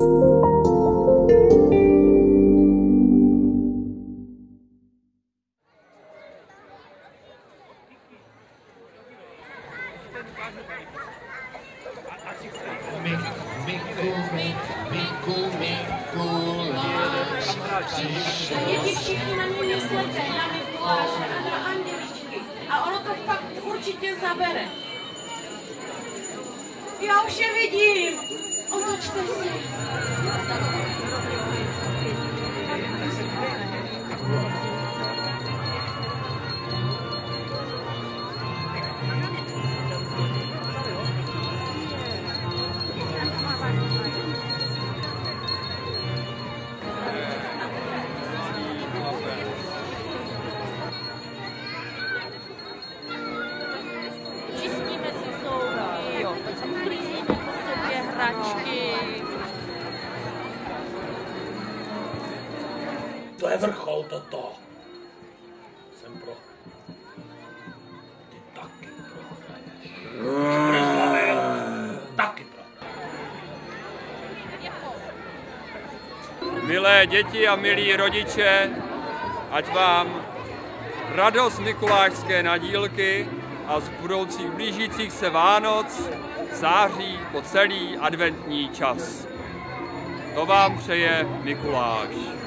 Děti všichni na ní myslete, na Mikuláše a na anděličky. A ono to fakt určitě zabere. Já už je vidím. Otočte se. To je vrchol toto. Jsem pro. Ty taky prohraješ. Taky prohraješ. Milé děti a milí rodiče, ať vám radost mikulášské nadílky a z budoucích blížících se Vánoc září po celý adventní čas. To vám přeje Mikuláš.